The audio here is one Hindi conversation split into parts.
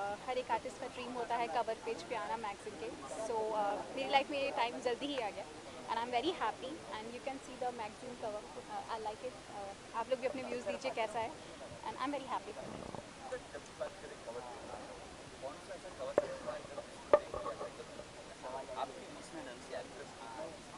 हर एक आर्टिस्ट का ड्रीम होता है कवर पेज पे आना मैगजीन के। सो मेरी लाइफ में ये टाइम जल्दी ही आ गया and I am very happy and you can see the magazine cover. I like it. आप लोग भी अपने व्यूज़ दीजिए कैसा है and I am very happy for it. जब भी बात करें कवर पेज की, तो कौन सा ऐसा कवर पेज था जब किसी ने किया था, जब आपकी किसी एक्ट्रेस की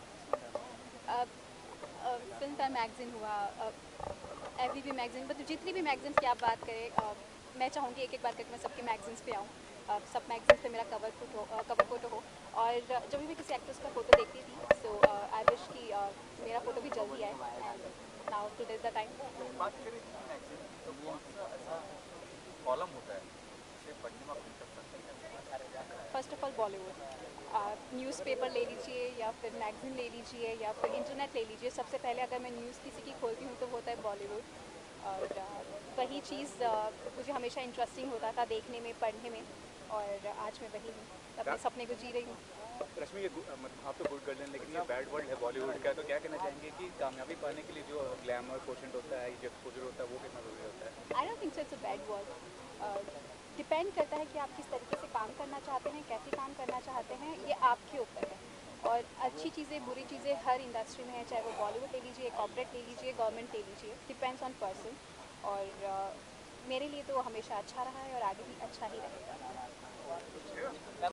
फिल्म टाइम मैगजीन हुआ, एवी भी मैगजीन, मतलब जितनी भी मैगजीन्स की आप बात करें, मैं चाहूँगी एक एक बार करके मैं सबके मैगजीन्स पे आऊँ, सब मैगजीन्स पे मेरा कवर फोटो हो। और जब भी मैं किसी एक्ट्रेस का फ़ोटो देखती थी, सो आई विश कि मेरा फ़ोटो भी जल्दी आए and now today is the time. बात करें किसी मैगजीन की, तो कौन सा ऐसा कॉलम होता है जिसे पढ़ने में आप इंटरेस्ट रखते हैं? First of all Bollywood, newspaper ले लीजिए या फिर मैगज़ीन ले लीजिए या फिर इंटरनेट ले लीजिए, सबसे पहले अगर मैं न्यूज़ किसी की खोलती हूँ तो वो होता है बॉलीवुड। और वही चीज़ मुझे हमेशा इंटरेस्टिंग होता था देखने में, पढ़ने में, और आज मैं वही हूँ, अपने सपने को जी रही हूँ। रश्मि, ये मतलब आप तो गुड गर्ल हैं, लेकिन ये बैड वर्ल्ड है बॉलीवुड का, तो क्या कहना चाहेंगे कि कामयाबी पाने के लिए जो ग्लैमर कोशेंट होता है, जो एक्सपोजर होता है, वो कितना ज़रूरी होता है? I don't think so it's a bad word. Depend करता है कि आप किस तरीके से काम करना चाहते हैं, कैसे काम करना चाहते हैं, ये आपके ऊपर है। और अच्छी चीज़ें, बुरी चीज़ें हर इंडस्ट्री में है, चाहे वो बॉलीवुड ले लीजिए, कॉर्पोरेट ले लीजिए, गवर्नमेंट ले लीजिए, डिपेंड्स ऑन पर्सन। और मेरे लिए तो हमेशा अच्छा रहा है और आगे भी अच्छा ही रहेगा।